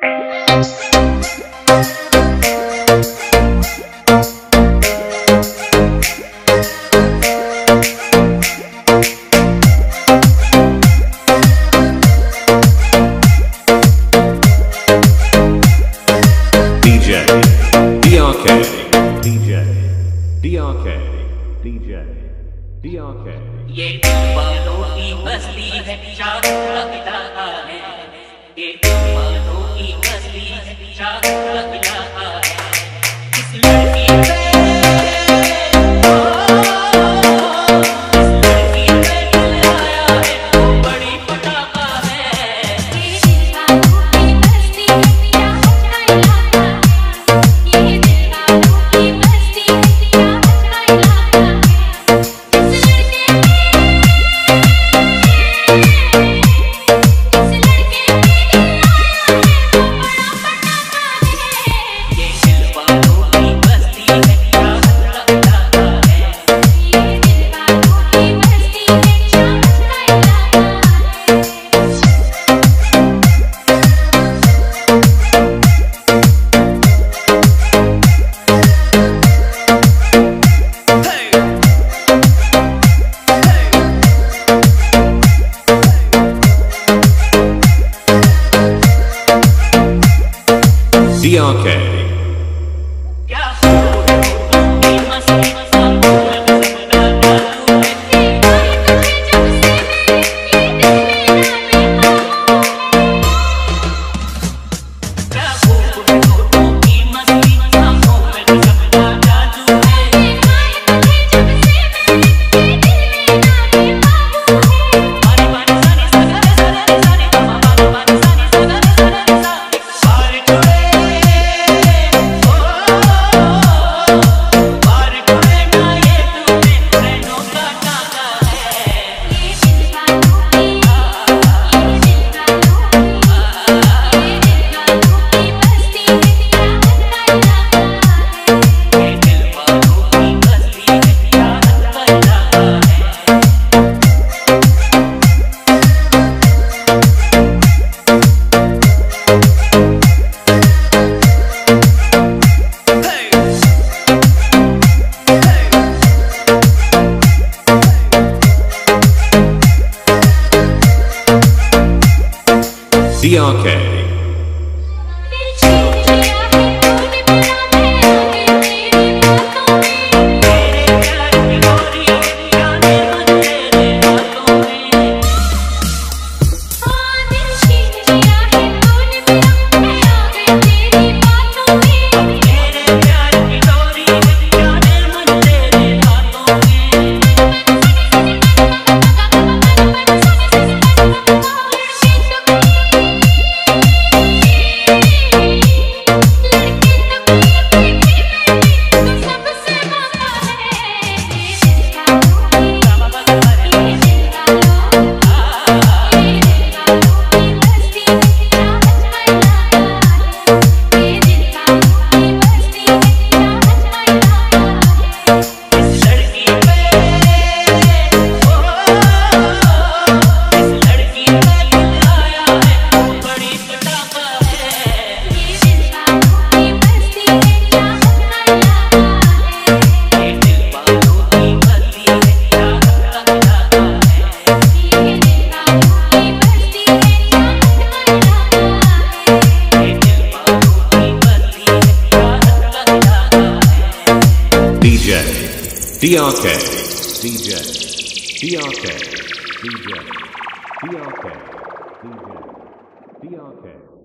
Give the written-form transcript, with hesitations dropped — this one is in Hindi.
ये बालों की मस्ती है चाक लगता है, ये बालों की मस्ती है चाक लगता है। इस लड़की पे दिल आया है तो बड़ी पटाखा है। ये बालों की मस्ती है चाक लगता है, ये बालों की मस्ती है चाक लगता है। DRK. DRK. DRK. DJ. DRK. DJ. DRK. DJ. DRK.